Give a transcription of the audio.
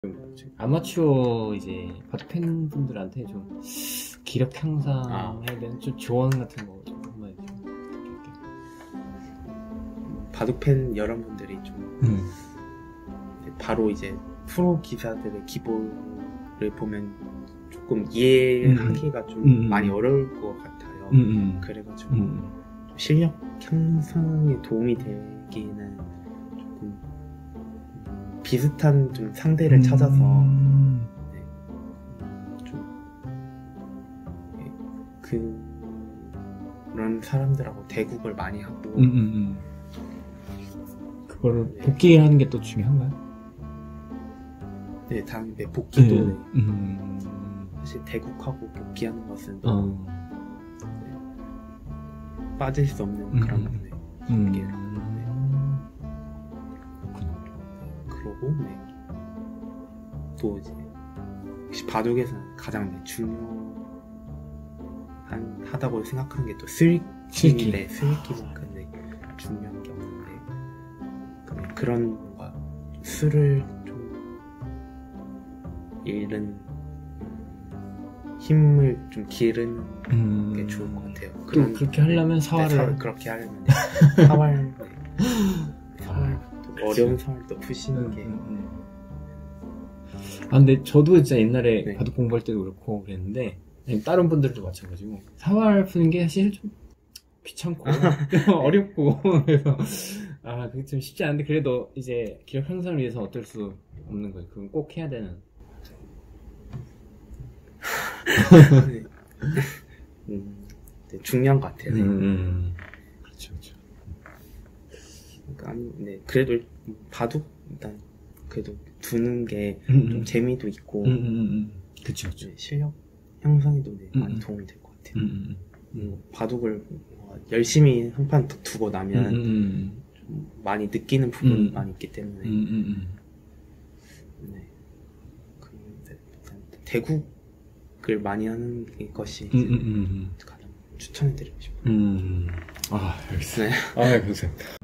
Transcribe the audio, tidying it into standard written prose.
아마추어 이제 바둑 팬분들한테 좀 기력 향상에 대한 좀 조언 같은 거 좀 한번 해주세요. 바둑 팬 여러분들이 좀 바로 이제 프로 기사들의 기본을 보면 조금 이해하기가 좀 많이 어려울 것 같아요. 그래가지고 실력 향상에 도움이 되기는 조금 비슷한 좀 상대를 찾아서 네, 좀 그런 사람들하고 대국을 많이 하고 그거를 복귀하는 게 또 중요한가요? 네, 당연히 복귀도 사실 대국하고 복귀하는 것은 네, 빠질 수 없는 그런 관계라. 그러고 네. 또 이제 역시 바둑에서는 가장 중요하다고 생각하는 게 또 스위킹인데 스위킹만큼 중요한 게 없는데 그런 뭔가 수를 좀 잃은 힘을 좀 기르는 게 좋을 것 같아요. 그렇게 하려면 사활을 그렇게 하려면 사활 어려운 사활도 푸시는 게. 근데 저도 진짜 옛날에 바둑 공부할 때도 그렇고 그랬는데 다른 분들도 마찬가지고 사활 푸는 게 사실 좀 귀찮고 어렵고 그래서 그게 좀 쉽지 않은데 그래도 이제 기력 향상을 위해서 어쩔 수 없는 거예요. 그건 꼭 해야 되는. 네, 중요한 것 같아요. 그렇죠. 그러니까 네, 그래도 바둑 일단 그래도 두는 게 좀 재미도 있고 그렇죠. 네, 실력 향상에도 많이 도움이 될 것 같아요. 바둑을 열심히 한 판 두고 나면 좀 많이 느끼는 부분이 많이 있기 때문에 네, 대국을 많이 하는 것이 가장 추천해드리고 싶어요. 알겠어요. 네. 감사합니다.